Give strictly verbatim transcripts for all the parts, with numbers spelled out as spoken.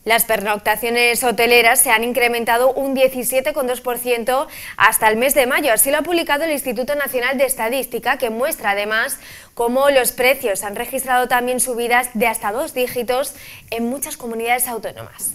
Las pernoctaciones hoteleras se han incrementado un diecisiete coma dos por ciento hasta el mes de mayo. Así lo ha publicado el Instituto Nacional de Estadística, que muestra además cómo los precios han registrado también subidas de hasta dos dígitos en muchas comunidades autónomas.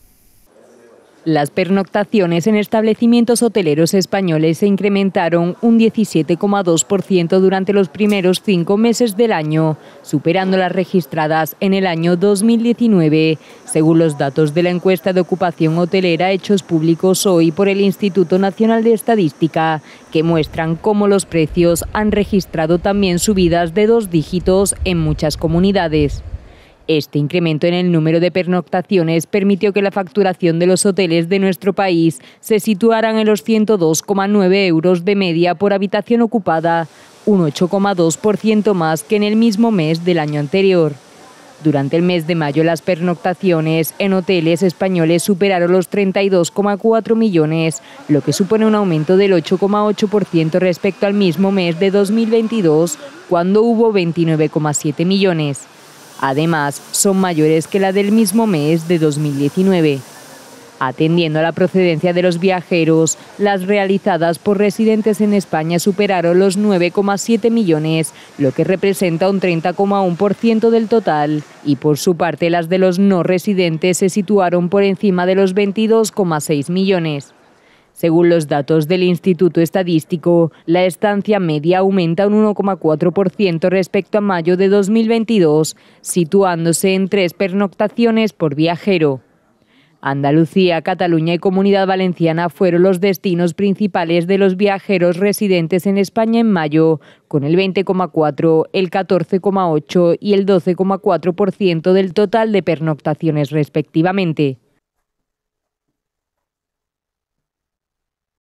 Las pernoctaciones en establecimientos hoteleros españoles se incrementaron un diecisiete coma dos por ciento durante los primeros cinco meses del año, superando las registradas en el año dos mil diecinueve, según los datos de la encuesta de ocupación hotelera hechos públicos hoy por el Instituto Nacional de Estadística, que muestran cómo los precios han registrado también subidas de dos dígitos en muchas comunidades. Este incremento en el número de pernoctaciones permitió que la facturación de los hoteles de nuestro país se situara en los ciento dos coma nueve euros de media por habitación ocupada, un ocho coma dos por ciento más que en el mismo mes del año anterior. Durante el mes de mayo, las pernoctaciones en hoteles españoles superaron los treinta y dos coma cuatro millones, lo que supone un aumento del ocho coma ocho por ciento respecto al mismo mes de dos mil veintidós, cuando hubo veintinueve coma siete millones. Además, son mayores que la del mismo mes de dos mil diecinueve. Atendiendo a la procedencia de los viajeros, las realizadas por residentes en España superaron los nueve coma siete millones, lo que representa un treinta coma uno por ciento del total, y por su parte las de los no residentes se situaron por encima de los veintidós coma seis millones. Según los datos del Instituto Estadístico, la estancia media aumenta un uno coma cuatro por ciento respecto a mayo de dos mil veintidós, situándose en tres pernoctaciones por viajero. Andalucía, Cataluña y Comunidad Valenciana fueron los destinos principales de los viajeros residentes en España en mayo, con el veinte coma cuatro por ciento, el catorce coma ocho por ciento y el doce coma cuatro por ciento del total de pernoctaciones respectivamente.